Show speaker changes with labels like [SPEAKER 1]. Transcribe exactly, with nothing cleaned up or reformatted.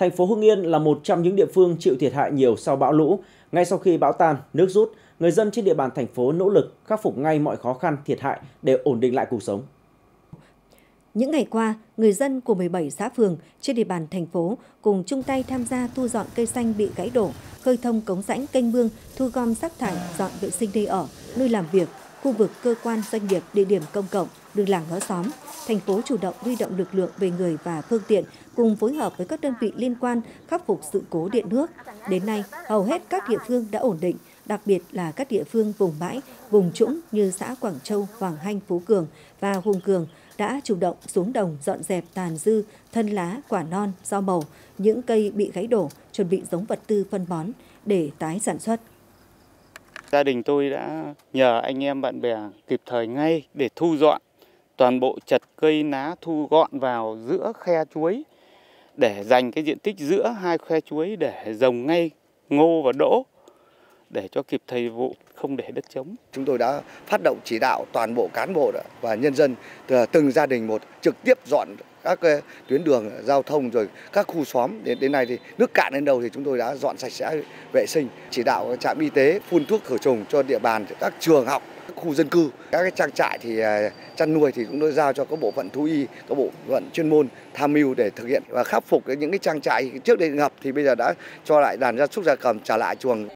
[SPEAKER 1] Thành phố Hưng Yên là một trong những địa phương chịu thiệt hại nhiều sau bão lũ. Ngay sau khi bão tan, nước rút, người dân trên địa bàn thành phố nỗ lực khắc phục ngay mọi khó khăn, thiệt hại để ổn định lại cuộc sống.
[SPEAKER 2] Những ngày qua, người dân của mười bảy xã phường trên địa bàn thành phố cùng chung tay tham gia thu dọn cây xanh bị gãy đổ, khơi thông cống rãnh kênh mương, thu gom rác thải, dọn vệ sinh nơi ở, nơi làm việc, khu vực cơ quan doanh nghiệp, địa điểm công cộng, đường làng ngõ xóm. Thành phố chủ động huy động lực lượng về người và phương tiện cùng phối hợp với các đơn vị liên quan khắc phục sự cố điện nước. Đến nay, hầu hết các địa phương đã ổn định, đặc biệt là các địa phương vùng bãi, vùng trũng như xã Quảng Châu, Hoàng Hanh, Phú Cường và Hùng Cường đã chủ động xuống đồng dọn dẹp tàn dư, thân lá, quả non, rau màu, những cây bị gãy đổ, chuẩn bị giống vật tư phân bón để tái sản xuất.
[SPEAKER 3] Gia đình tôi đã nhờ anh em bạn bè kịp thời ngay để thu dọn toàn bộ chật cây lá, thu gọn vào giữa khe chuối để dành cái diện tích giữa hai khe chuối để trồng ngay ngô và đỗ để cho kịp thời vụ, không để đất trống.
[SPEAKER 4] Chúng tôi đã phát động chỉ đạo toàn bộ cán bộ và nhân dân từng gia đình một trực tiếp dọn các tuyến đường giao thông rồi các khu xóm. Đến đến nay thì nước cạn đến đâu thì chúng tôi đã dọn sạch sẽ, vệ sinh, chỉ đạo trạm y tế phun thuốc khử trùng cho địa bàn, các trường học, các khu dân cư, các cái trang trại thì chăn nuôi thì chúng tôi giao cho các bộ phận thú y, các bộ phận chuyên môn tham mưu để thực hiện và khắc phục những cái trang trại trước đây ngập thì bây giờ đã cho lại đàn gia súc gia cầm trả lại chuồng.